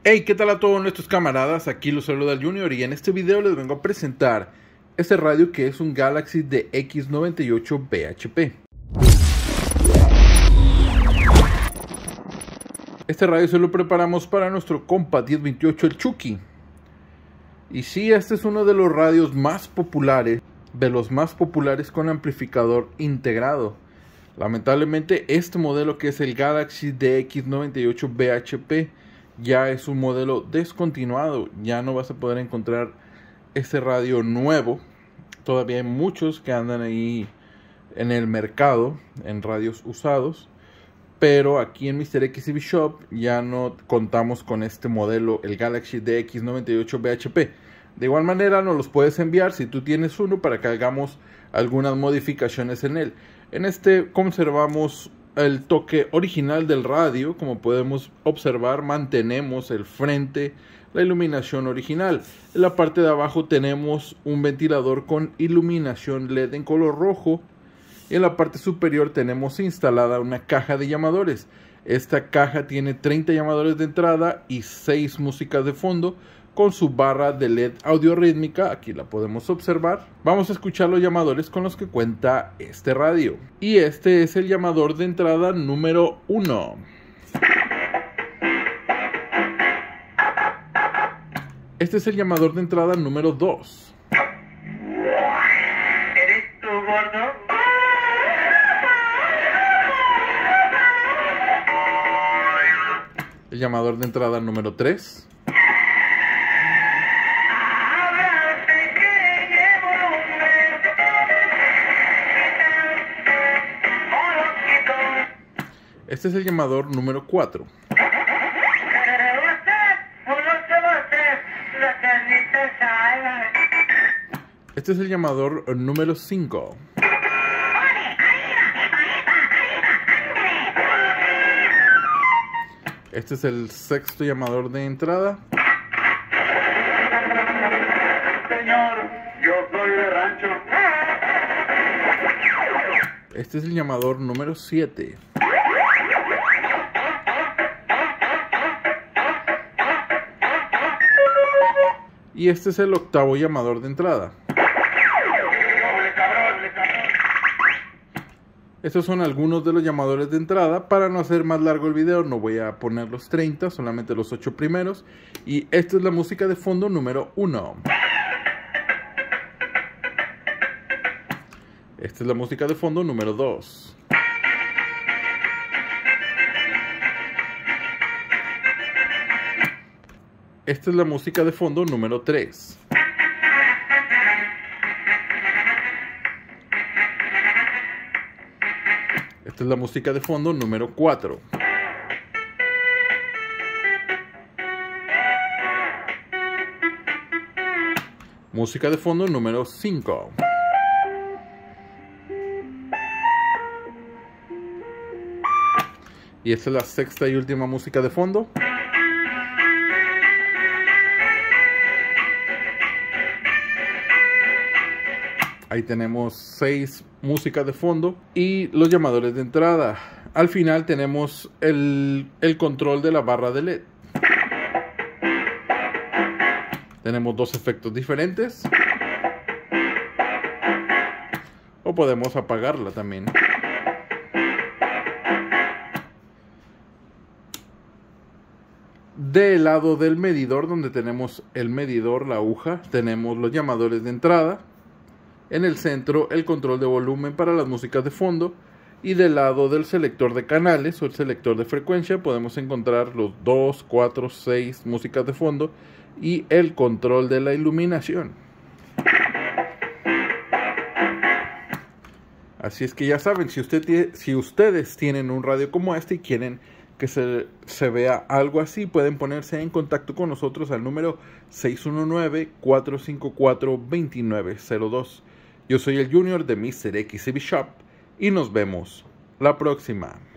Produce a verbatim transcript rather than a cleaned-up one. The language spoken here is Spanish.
Hey, ¿qué tal a todos nuestros camaradas? Aquí los saluda el Junior y en este video les vengo a presentar este radio que es un Galaxy D X noventa y ocho B H P. Este radio se lo preparamos para nuestro compa diez veintiocho, el Chucky. Y sí, este es uno de los radios más populares, de los más populares con amplificador integrado. Lamentablemente este modelo, que es el Galaxy D X noventa y ocho B H P, ya es un modelo descontinuado. Ya no vas a poder encontrar este radio nuevo. Todavía hay muchos que andan ahí en el mercado, en radios usados, pero aquí en Mister X C B Shop ya no contamos con este modelo, el Galaxy D X noventa y ocho B H P. De igual manera nos los puedes enviar si tú tienes uno para que hagamos algunas modificaciones en él. En este conservamos el toque original del radio. Como podemos observar, mantenemos el frente, la iluminación original. En la parte de abajo tenemos un ventilador con iluminación L E D en color rojo. Y en la parte superior tenemos instalada una caja de llamadores. Esta caja tiene treinta llamadores de entrada y seis músicas de fondo, con su barra de L E D audio rítmica. Aquí la podemos observar. Vamos a escuchar los llamadores con los que cuenta este radio. Y este es el llamador de entrada número uno. Este es el llamador de entrada número dos. ¿Eres tú, gordo? El llamador de entrada número tres. Este es el llamador número cuatro. Este es el llamador número cinco. Este es el sexto llamador de entrada. Señor, yo soy de rancho. Este es el llamador número siete. Y este es el octavo llamador de entrada. Estos son algunos de los llamadores de entrada. Para no hacer más largo el video, no voy a poner los treinta, solamente los ocho primeros. Y esta es la música de fondo número uno. Esta es la música de fondo número dos. Esta es la música de fondo número tres. Esta es la música de fondo número cuatro. Música de fondo número cinco. Y esta es la sexta y última música de fondo. Ahí tenemos seis músicas de fondo y los llamadores de entrada. Al final tenemos el, el control de la barra de L E D. Tenemos dos efectos diferentes. O podemos apagarla también. Del lado del medidor, donde tenemos el medidor, la aguja, tenemos los llamadores de entrada. En el centro, el control de volumen para las músicas de fondo. Y del lado del selector de canales o el selector de frecuencia podemos encontrar los dos, cuatro, seis músicas de fondo y el control de la iluminación. Así es que ya saben, si, usted tiene, si ustedes tienen un radio como este y quieren que se, se vea algo así, pueden ponerse en contacto con nosotros al número seis uno nueve, cuatro cinco cuatro, dos nueve cero dos. Yo soy el Junior de Mister X C B Shop y nos vemos la próxima.